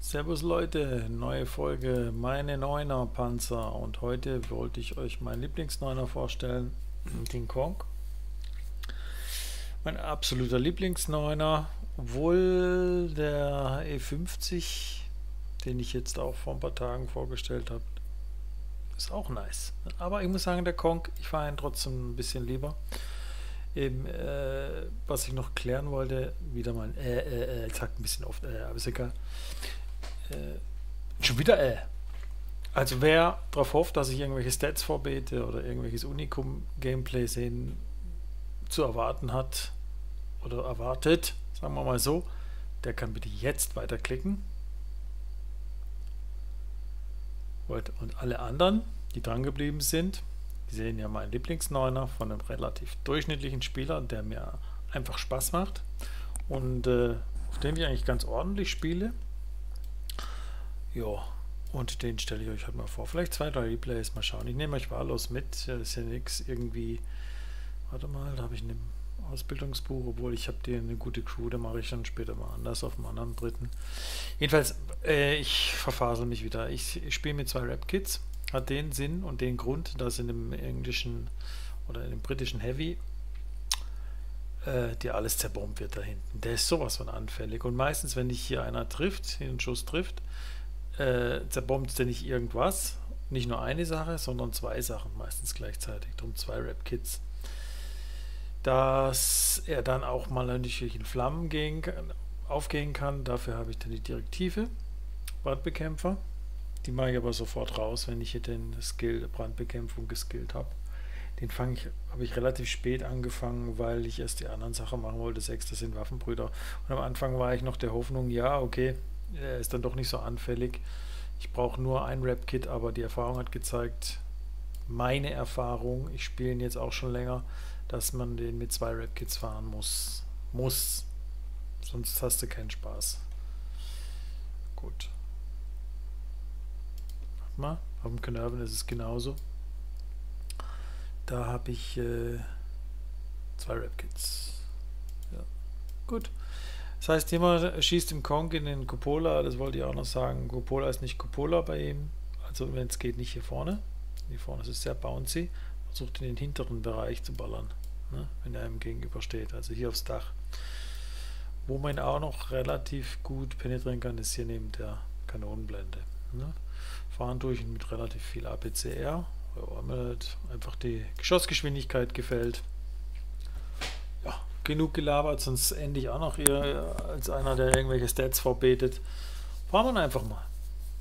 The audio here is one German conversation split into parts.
Servus Leute, neue Folge, meine Neuner Panzer, und heute wollte ich euch meinen Lieblingsneuner vorstellen, den Kong. Mein absoluter Lieblingsneuner, obwohl der E50, den ich jetzt auch vor ein paar Tagen vorgestellt habe, ist auch nice. Aber ich muss sagen, der Kong, ich fahre ihn trotzdem ein bisschen lieber. Eben, was ich noch klären wollte, wieder mal ich sag ein bisschen oft, aber ist egal. Schon wieder Also wer darauf hofft, dass ich irgendwelche Stats vorbete oder irgendwelches Unicum-Gameplay sehen zu erwarten hat oder erwartet, sagen wir mal so, der kann bitte jetzt weiterklicken. Und alle anderen, die dran geblieben sind, die sehen ja meinen Lieblingsneuner von einem relativ durchschnittlichen Spieler, der mir einfach Spaß macht und auf dem ich eigentlich ganz ordentlich spiele. Ja, und den stelle ich euch halt mal vor. Vielleicht 2, 3 Replays, mal schauen. Ich nehme euch wahllos mit. Das ist ja nichts irgendwie. Warte mal, da habe ich ein Ausbildungsbuch, obwohl ich habe dir eine gute Crew, da mache ich dann später mal anders auf einem anderen Briten. Jedenfalls, ich verfasel mich wieder. Ich spiele mit 2 Rap-Kits. Hat den Sinn und den Grund, dass in dem englischen oder in dem britischen Heavy dir alles zerbombt wird da hinten. Der ist sowas von anfällig. Und meistens, wenn dich hier einer trifft, einen Schuss trifft, zerbombt der nicht irgendwas. Nicht nur eine Sache, sondern 2 Sachen meistens gleichzeitig. Drum 2 Rap-Kits. Dass er dann auch mal natürlich in Flammen aufgehen kann. Dafür habe ich dann die Direktive Brandbekämpfer. Die mache ich aber sofort raus, wenn ich hier den Skill Brandbekämpfung geskillt habe. Den habe ich relativ spät angefangen, weil ich erst die anderen Sachen machen wollte. 6, das sind Waffenbrüder. Und am Anfang war ich noch der Hoffnung, ja, okay, er ist dann doch nicht so anfällig. Ich brauche nur ein Rap-Kit, aber die Erfahrung hat gezeigt, meine Erfahrung, ich spiele ihn jetzt auch schon länger, dass man den mit 2 Rap-Kits fahren muss. Sonst hast du keinen Spaß. Gut. Warte mal, auf dem Knörven ist es genauso. Da habe ich 2 Rap-Kits. Ja. Gut. Das heißt, jemand schießt im Kong in den Cupola, das wollte ich auch noch sagen. Cupola ist nicht Cupola bei ihm, also wenn es geht, nicht hier vorne. Hier vorne ist es sehr bouncy. Versucht in den hinteren Bereich zu ballern, ne, wenn er ihm gegenüber steht, also hier aufs Dach. Wo man ihn auch noch relativ gut penetrieren kann, ist hier neben der Kanonenblende. Ne. Fahren durch mit relativ viel APCR, weil mir halt einfach die Geschossgeschwindigkeit gefällt. Ja, genug gelabert, sonst ende ich auch noch hier als einer, der irgendwelche Stats vorbetet. Fahren wir einfach mal.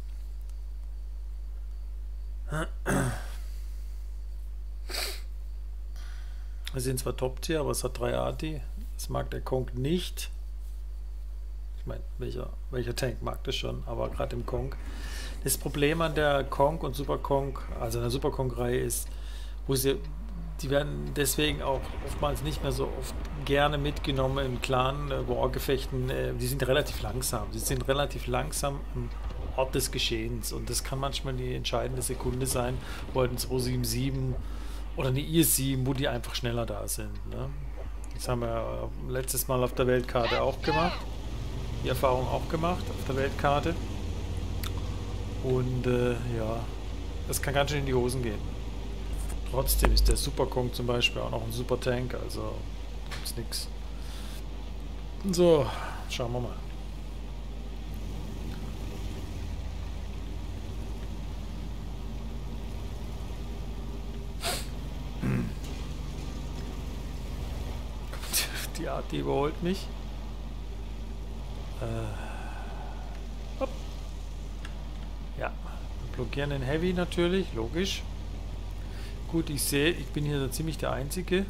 Wir sind zwar Top-Tier, aber es hat 3 ATI. Das mag der Kong nicht. Ich meine, welcher Tank mag das schon, aber gerade im Kong. Das Problem an der Kong und Super Kong, also an der Super Kong-Reihe ist, die werden deswegen auch oftmals nicht mehr so oft gerne mitgenommen in Clan-War-Gefechten. Die sind relativ langsam. Sie sind relativ langsam am Ort des Geschehens. Und das kann manchmal die entscheidende Sekunde sein, wo halt ein 277 oder eine IS-7, wo die einfach schneller da sind. Ne? Das haben wir letztes Mal auf der Weltkarte auch gemacht. Die Erfahrung auch gemacht auf der Weltkarte. Und ja, das kann ganz schön in die Hosen gehen. Trotzdem ist der Super Kong zum Beispiel auch noch ein super Tank, also gibt's nix. So, schauen wir mal. Die Art, die überholt mich. Hopp. Ja, blockieren den Heavy natürlich, logisch. Gut, ich sehe, ich bin hier so ziemlich der Einzige.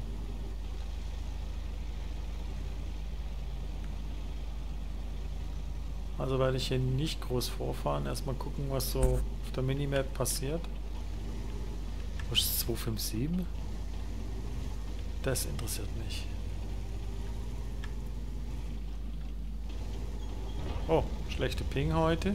Also werde ich hier nicht groß vorfahren. Erstmal gucken, was so auf der Minimap passiert. Wo ist 257? Das interessiert mich. Oh, schlechte Ping heute.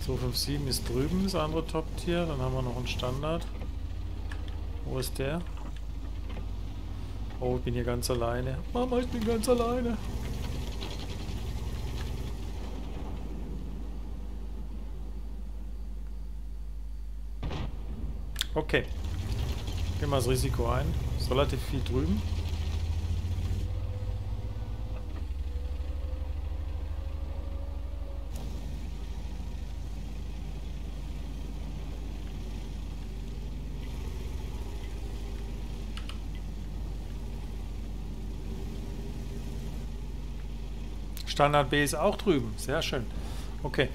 257 ist drüben, das andere Top-Tier. Dann haben wir noch einen Standard. Wo ist der? Oh, ich bin hier ganz alleine. Mama, ich bin ganz alleine. Okay. Gehen wir das Risiko ein. Ist relativ viel drüben. Standard B ist auch drüben. Sehr schön. Okay.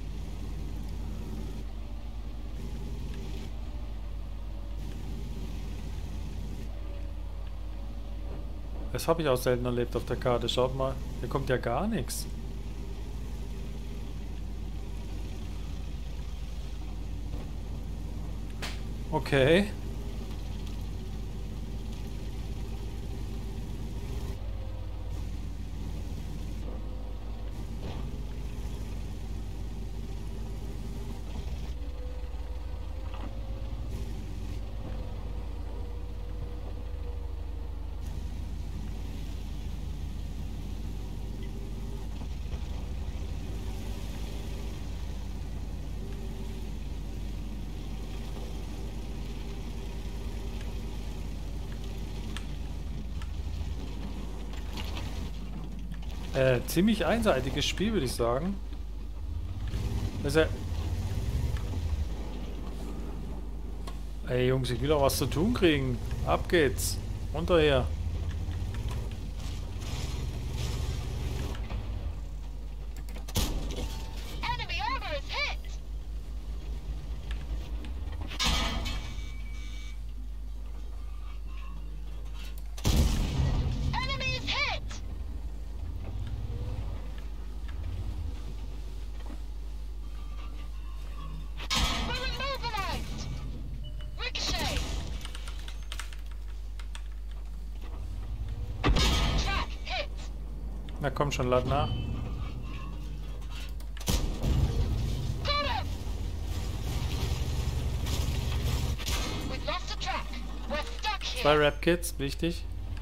Das habe ich auch selten erlebt auf der Karte. Schaut mal, hier kommt ja gar nichts. Okay. Ziemlich einseitiges Spiel, würde ich sagen. Also, ey Jungs, ich will auch was zu tun kriegen. Ab geht's. Runter her. Na komm schon, lad nach. Zwei Rap-Kits, wichtig.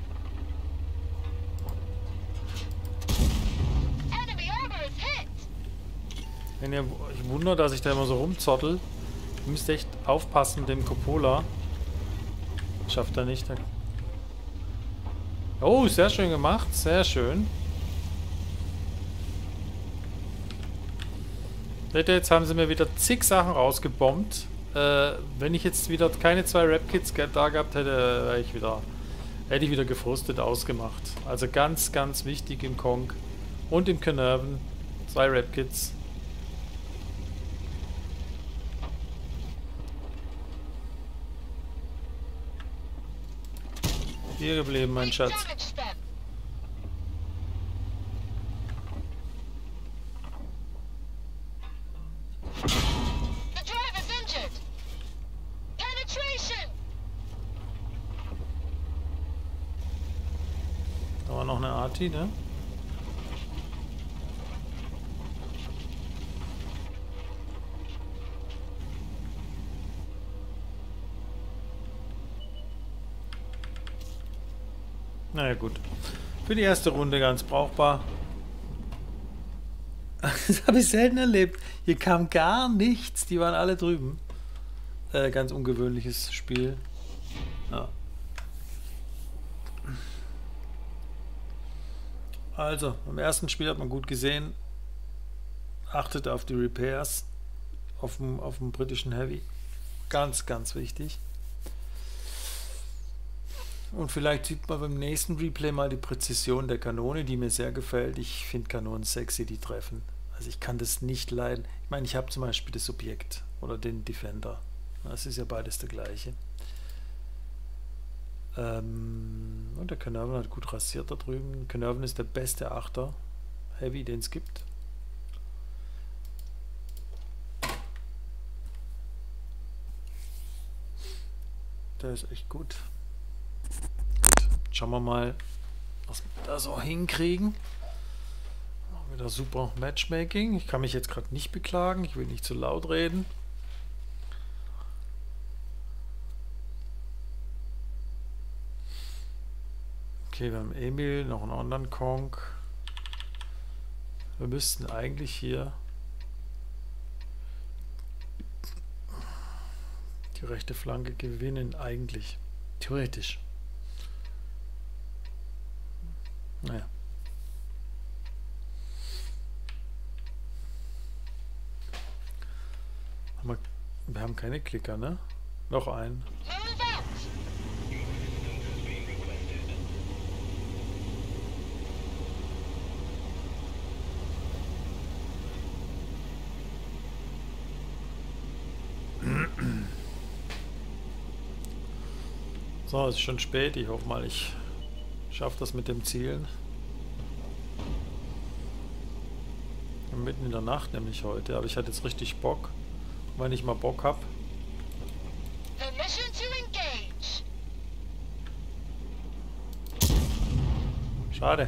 Wenn ihr euch wundert, dass ich da immer so rumzottel, ihr müsst echt aufpassen mit dem Coppola. Schafft er nicht. Oh, sehr schön gemacht, sehr schön. Seht ihr, jetzt haben sie mir wieder zig Sachen rausgebombt. Wenn ich jetzt wieder keine zwei Rap-Kits da gehabt hätte, hätte ich wieder gefrustet ausgemacht. Also ganz, ganz wichtig im Kong und im Carnarvon. Zwei Rap-Kits. Hier geblieben, mein Schatz. Da war noch eine Arti, ne? Naja gut. Für die erste Runde ganz brauchbar. Das habe ich selten erlebt. Hier kam gar nichts. Die waren alle drüben. Ganz ungewöhnliches Spiel. Ja. Also, im ersten Spiel hat man gut gesehen. Achtet auf die Repairs. Auf dem britischen Heavy. Ganz, ganz wichtig. Und vielleicht sieht man beim nächsten Replay mal die Präzision der Kanone, die mir sehr gefällt. Ich finde Kanonen sexy, die treffen. Also ich kann das nicht leiden. Ich meine, ich habe zum Beispiel das Objekt oder den Defender. Das ist ja beides der gleiche. Und der Carnarvon hat gut rasiert da drüben. Carnarvon ist der beste Achter Heavy, den es gibt. Der ist echt gut. Schauen wir mal, was wir da so hinkriegen. Wieder super Matchmaking. Ich kann mich jetzt gerade nicht beklagen. Ich will nicht zu laut reden. Okay, wir haben Emil, noch einen anderen Kong. Wir müssten eigentlich hier die rechte Flanke gewinnen, eigentlich. Theoretisch. Naja. Wir haben keine Klicker, ne? Noch einen. So, es ist schon spät. Ich hoffe mal, ich schaffe das mit dem Zielen. Mitten in der Nacht nämlich heute, aber ich hatte jetzt richtig Bock. Und wenn ich mal Bock habe. Schade.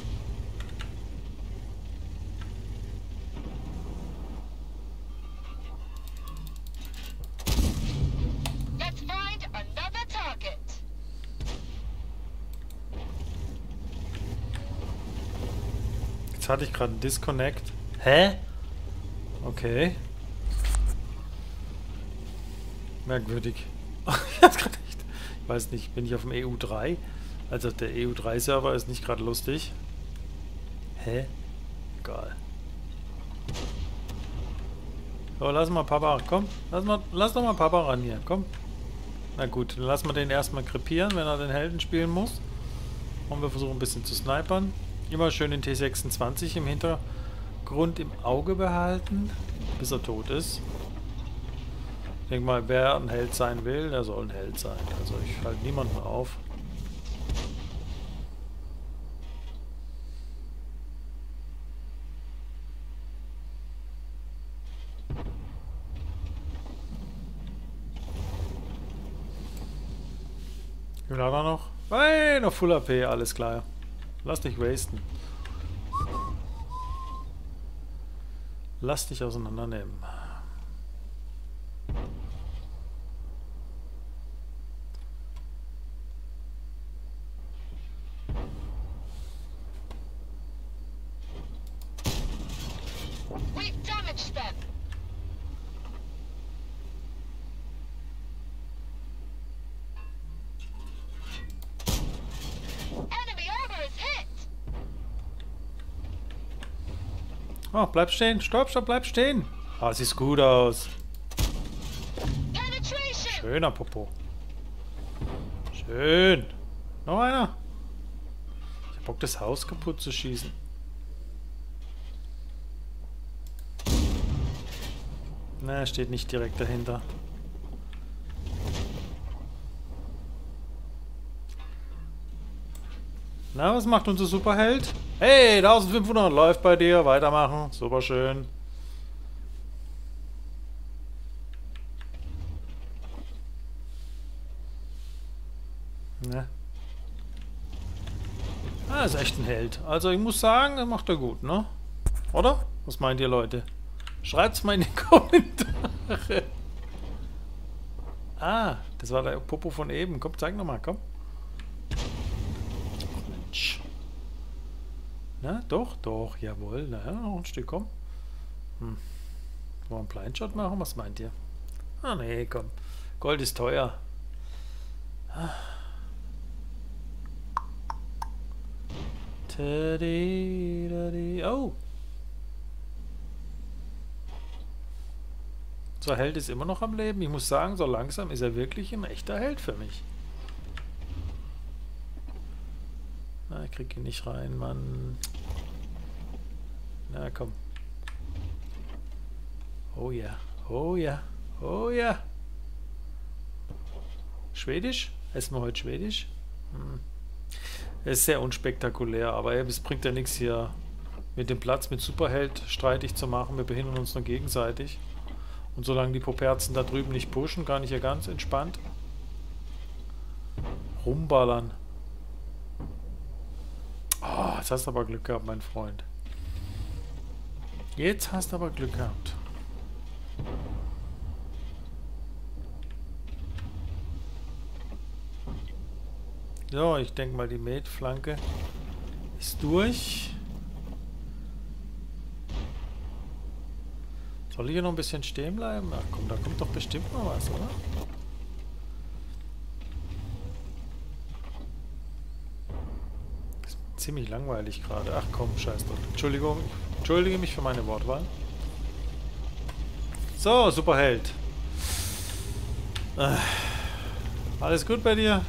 Jetzt hatte ich gerade einen Disconnect. Hä? Okay. Merkwürdig. Ich weiß nicht, bin ich auf dem EU3? Also der EU3-Server ist nicht gerade lustig. Hä? Egal. So, lass mal Papa, komm. Lass doch mal Papa ran hier, komm. Na gut, dann lassen wir den erstmal krepieren, wenn er den Helden spielen muss. Und wir versuchen ein bisschen zu snipern. Immer schön den T26 im Hintergrund im Auge behalten, bis er tot ist. Ich denke mal, wer ein Held sein will, der soll ein Held sein. Also ich halte niemanden auf. Wie viel hat er noch? Hey, noch Full AP, alles klar. Lass dich wasten. Lass dich auseinandernehmen. Oh, bleib stehen. Stopp, stopp, bleib stehen. Ah, sieht gut aus. Schöner Popo. Schön. Noch einer. Ich hab Bock, das Haus kaputt zu schießen. Na, er steht nicht direkt dahinter. Na, was macht unser Superheld? Hey, 1500 läuft bei dir. Weitermachen. Super schön. Ne? Ah, ist echt ein Held. Also ich muss sagen, das macht er gut, ne? Oder? Was meint ihr, Leute? Schreibt's mal in die Kommentare. Ah, das war der Popo von eben. Komm, zeig nochmal, komm. Na, doch, doch, jawohl. Na, noch ein Stück, komm. Wollen wir einen Blindshot machen? Was meint ihr? Ah, nee, komm. Gold ist teuer. Oh! Unser Held ist immer noch am Leben. Ich muss sagen, so langsam ist er wirklich ein echter Held für mich. Na, ich krieg ihn nicht rein, Mann. Na, komm. Oh ja, oh ja, oh ja. Schwedisch? Essen wir heute Schwedisch? Ist sehr unspektakulär, aber es bringt ja nichts hier mit dem Platz mit Superheld streitig zu machen. Wir behindern uns nur gegenseitig. Und solange die Poperzen da drüben nicht pushen, kann ich ja ganz entspannt rumballern. Oh, jetzt hast du aber Glück gehabt, mein Freund. Jetzt hast du aber Glück gehabt. So, ich denke mal, die Mate-Flanke ist durch. Soll ich hier noch ein bisschen stehen bleiben? Ach komm, da kommt doch bestimmt mal was, oder? Ist ziemlich langweilig gerade. Ach komm, scheiß drauf. Entschuldigung, ich entschuldige mich für meine Wortwahl. So, Superheld. Alles gut bei dir?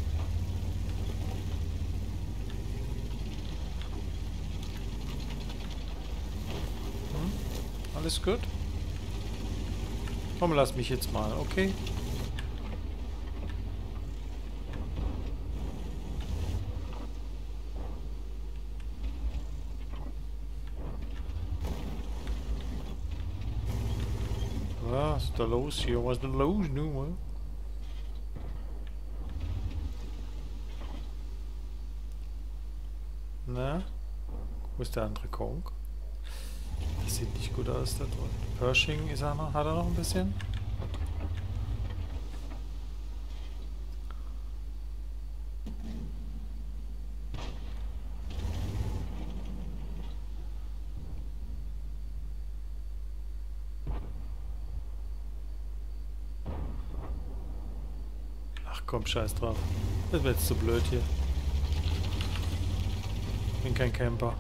Alles gut? Komm, lass mich jetzt mal, okay? Was ist da los hier? Was ist denn los nun? Na? Wo ist der andere Kong? Das sieht nicht gut aus da drunten. Pershing ist er noch, hat er noch ein bisschen? Ach komm, scheiß drauf. Das wird jetzt zu blöd hier. Bin kein Camper.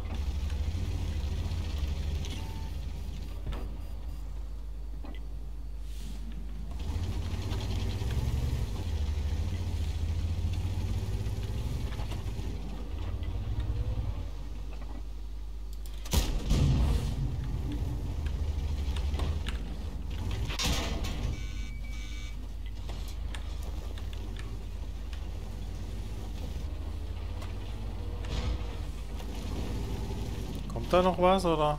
Kommt da noch was, oder?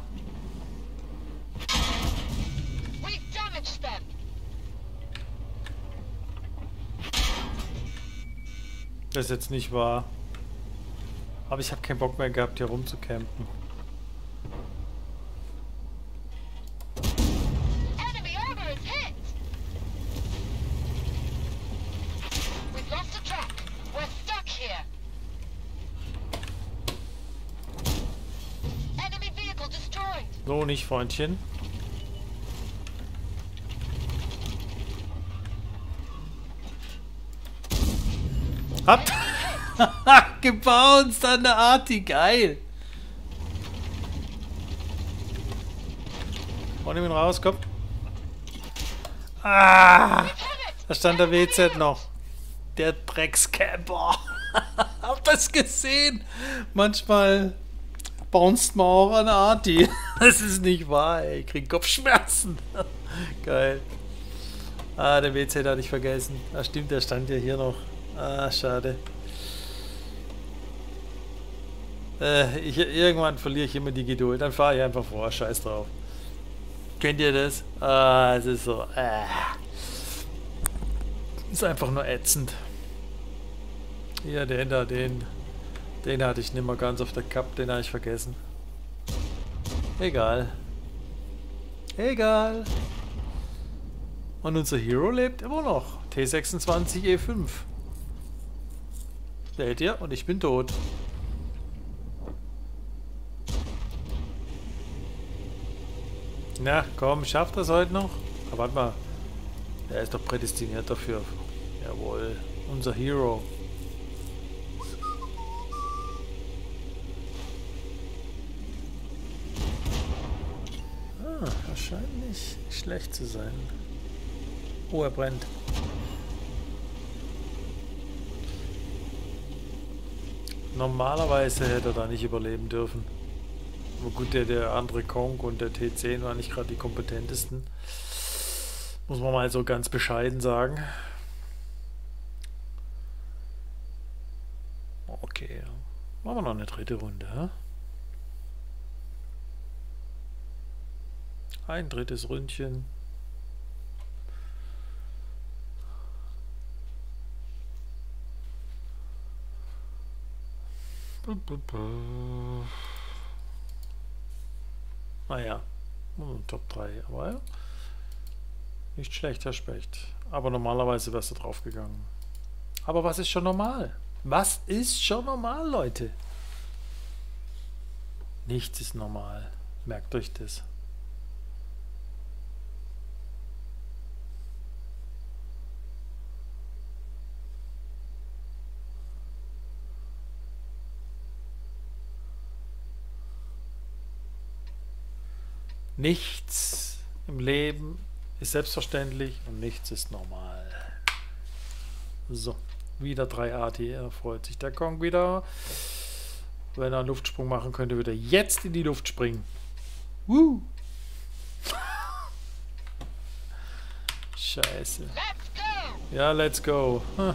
Das ist jetzt nicht wahr. Aber ich habe keinen Bock mehr gehabt, hier rumzucampen. So nicht, Freundchen. Habt gebounced an der Arti, geil. Und ihn raus, komm. Ah, da stand der WZ noch. Der Dreckscamper. Habt das gesehen? Manchmal bounced man auch an der Arti. Das ist nicht wahr, ey. Ich krieg Kopfschmerzen. Geil. Ah, der WZ hatte ich vergessen. Ah, stimmt, der stand ja hier noch. Ah, schade. Irgendwann verliere ich immer die Geduld. Dann fahre ich einfach vor. Scheiß drauf. Kennt ihr das? Ah, es ist so. Ist einfach nur ätzend. Ja, den da, den hatte ich nicht mehr ganz auf der Cup. Den habe ich vergessen. Egal. Egal. Und unser Hero lebt immer noch. T26E5. Seht ihr? Und ich bin tot. Na, komm, schafft das heute noch? Aber warte mal. Er ist doch prädestiniert dafür. Jawohl. Unser Hero. Ah, wahrscheinlich nicht schlecht zu sein. Oh, er brennt. Normalerweise hätte er da nicht überleben dürfen. Aber gut, der andere Kong und der T10 waren nicht gerade die kompetentesten. Muss man mal so ganz bescheiden sagen. Okay, machen wir noch eine dritte Runde. Hä? Ein drittes Ründchen. Naja, Top 3, aber ja. Nicht schlecht, Herr Specht. Aber normalerweise wärst du draufgegangen. Aber was ist schon normal? Was ist schon normal, Leute? Nichts ist normal. Merkt euch das. Nichts im Leben ist selbstverständlich und nichts ist normal. So, wieder 3 ATR, freut sich der Kong wieder. Wenn er einen Luftsprung machen könnte, würde er jetzt in die Luft springen. Scheiße. Ja, let's go. Hm.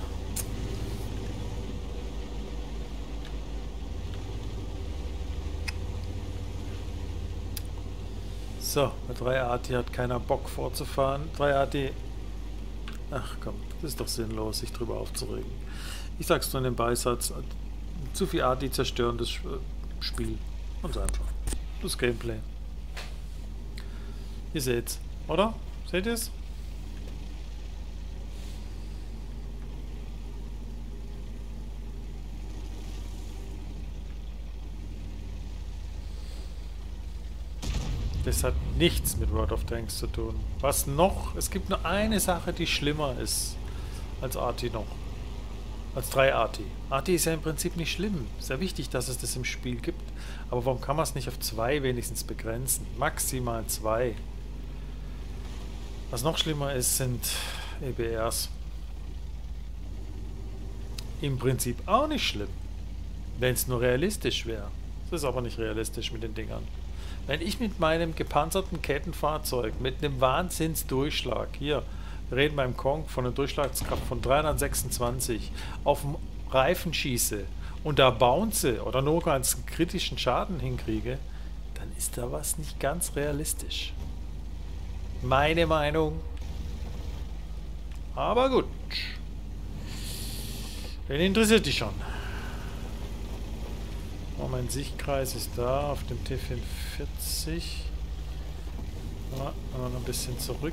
So, mit 3 AT hat keiner Bock vorzufahren. 3 AT. Ach komm, das ist doch sinnlos, sich drüber aufzuregen. Ich sag's nur in dem Beisatz. Zu viel AT zerstören das Spiel. Ganz einfach. Das Gameplay. Ihr seht's, oder? Seht ihr's? Das hat nichts mit World of Tanks zu tun. Was noch? Es gibt nur eine Sache, die schlimmer ist als AT noch. Als 3 AT. AT ist ja im Prinzip nicht schlimm. Ist ja wichtig, dass es das im Spiel gibt. Aber warum kann man es nicht auf 2 wenigstens begrenzen? Maximal 2. Was noch schlimmer ist, sind EBRs. Im Prinzip auch nicht schlimm. Wenn es nur realistisch wäre. Das ist aber nicht realistisch mit den Dingern. Wenn ich mit meinem gepanzerten Kettenfahrzeug mit einem Wahnsinnsdurchschlag, hier, wir reden beim Kong von einer Durchschlagskraft von 326, auf dem Reifen schieße und da bounce oder nur ganz einen kritischen Schaden hinkriege, dann ist da was nicht ganz realistisch. Meine Meinung. Aber gut. Wen interessiert dich schon? Oh, mein Sichtkreis ist da auf dem T44. Ja, noch ein bisschen zurück.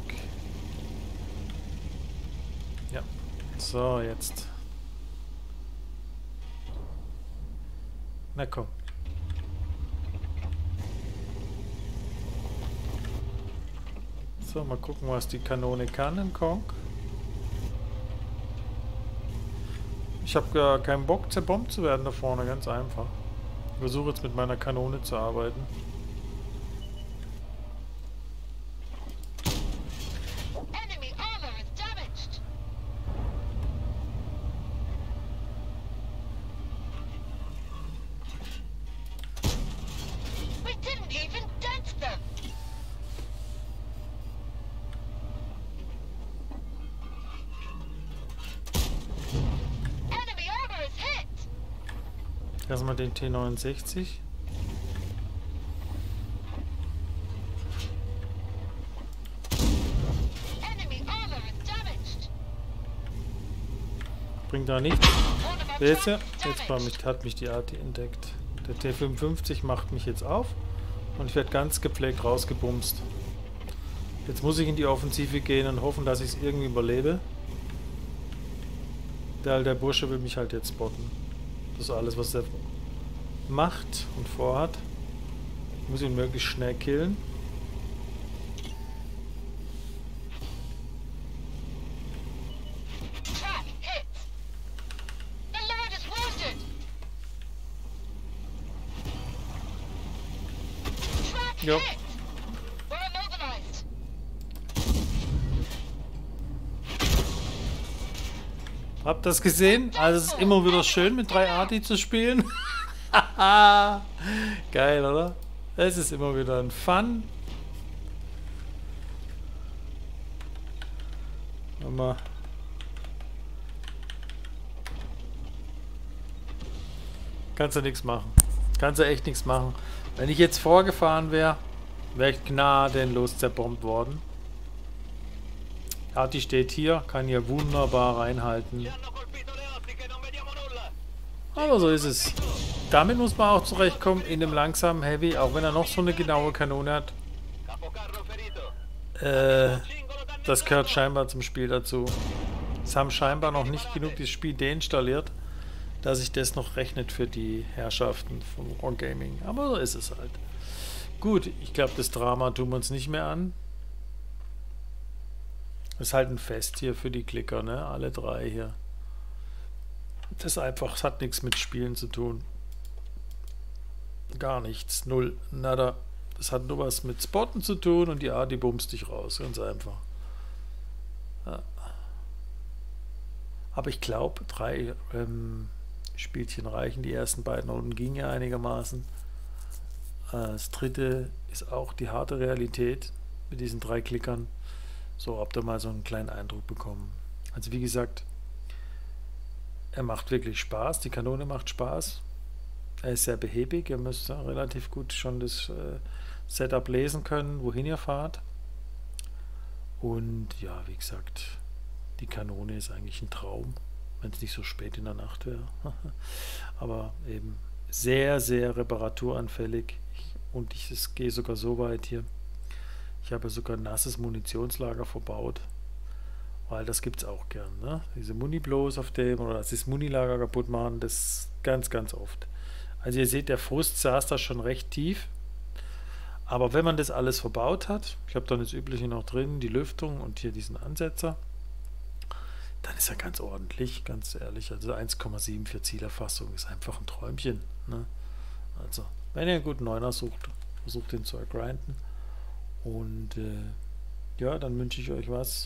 Ja. So, jetzt. Na komm. So, mal gucken, was die Kanone kann im Kong. Ich habe gar keinen Bock, zerbombt zu werden da vorne, ganz einfach. Ich versuche jetzt mit meiner Kanone zu arbeiten. Erstmal den T69. Bringt da nichts. Jetzt hat mich die AT entdeckt. Der T55 macht mich jetzt auf und ich werde ganz gepflegt rausgebumst. Jetzt muss ich in die Offensive gehen und hoffen, dass ich es irgendwie überlebe. Der Bursche will mich halt jetzt spotten. Das ist alles, was er macht und vorhat. Ich muss ihn möglichst schnell killen. Ja. Habt ihr das gesehen? Also es ist immer wieder schön mit 3 AT zu spielen. Geil, oder? Es ist immer wieder ein Fun. Nochmal. Kannst du nichts machen. Kannst du echt nichts machen. Wenn ich jetzt vorgefahren wäre, wäre ich gnadenlos zerbombt worden. Arti steht hier, kann hier wunderbar reinhalten. Aber so ist es. Damit muss man auch zurechtkommen in dem langsamen Heavy, auch wenn er noch so eine genaue Kanone hat. Das gehört scheinbar zum Spiel dazu. Es haben scheinbar noch nicht genug das Spiel deinstalliert, dass sich das noch rechnet für die Herrschaften von Wargaming. Aber so ist es halt. Gut, ich glaube, das Drama tun wir uns nicht mehr an. Ist halt ein Fest hier für die Klicker, ne? Alle drei hier. Das einfach, es hat nichts mit Spielen zu tun. Gar nichts, null, nada. Das hat nur was mit Spotten zu tun und die bumst dich raus, ganz einfach. Ja. Aber ich glaube, 3 Spielchen reichen. Die ersten beiden Runden gingen ja einigermaßen. Das dritte ist auch die harte Realität mit diesen 3 Klickern. So, habt ihr mal so einen kleinen Eindruck bekommen. Also wie gesagt, er macht wirklich Spaß. Die Kanone macht Spaß. Er ist sehr behäbig. Ihr müsst relativ gut schon das Setup lesen können, wohin ihr fahrt. Und ja, wie gesagt, die Kanone ist eigentlich ein Traum, wenn es nicht so spät in der Nacht wäre. Aber eben sehr, sehr reparaturanfällig. Und ich gehe sogar so weit hier. Ich habe sogar ein nasses Munitionslager verbaut. Weil das gibt es auch gern. Ne? Diese Muni-Blows auf dem oder das Munilager kaputt machen, das ganz, ganz oft. Also ihr seht, der Frust saß da schon recht tief. Aber wenn man das alles verbaut hat, ich habe dann das Übliche noch drin, die Lüftung und hier diesen Ansetzer, dann ist er ganz ordentlich, ganz ehrlich. Also 1,74 Zielerfassung ist einfach ein Träumchen. Ne? Also, wenn ihr einen guten Neuner sucht, versucht den zu ergrinden. Und ja, dann wünsche ich euch was.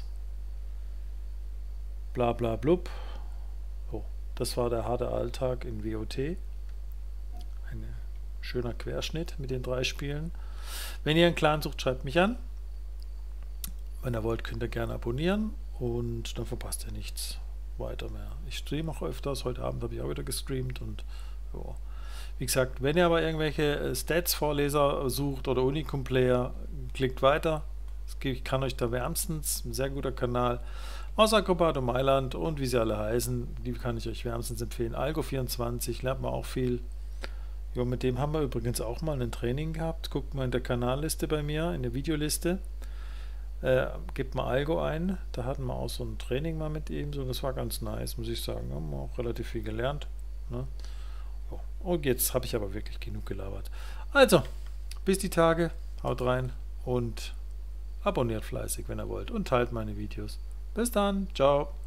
Bla bla blub. Oh, das war der harte Alltag in WOT. Ein schöner Querschnitt mit den 3 Spielen. Wenn ihr einen Clan sucht, schreibt mich an. Wenn ihr wollt, könnt ihr gerne abonnieren und dann verpasst ihr nichts weiter mehr. Ich streame auch öfters. Heute Abend habe ich auch wieder gestreamt und ja. Wie gesagt, wenn ihr aber irgendwelche Stats-Vorleser sucht oder Unicum-Player, klickt weiter. Ich kann euch da wärmstens, ein sehr guter Kanal aus Acrobato Mailand und wie sie alle heißen, die kann ich euch wärmstens empfehlen. Algo24, lernt man auch viel. Ja, mit dem haben wir übrigens auch mal ein Training gehabt. Guckt mal in der Kanalliste bei mir, in der Videoliste. Gebt mal Algo ein. Da hatten wir auch so ein Training mal mit ihm. So, das war ganz nice, muss ich sagen. Haben wir auch relativ viel gelernt. Ne? Ja. Und jetzt habe ich aber wirklich genug gelabert. Also, bis die Tage. Haut rein und abonniert fleißig, wenn ihr wollt. Und teilt meine Videos. Bis dann. Ciao.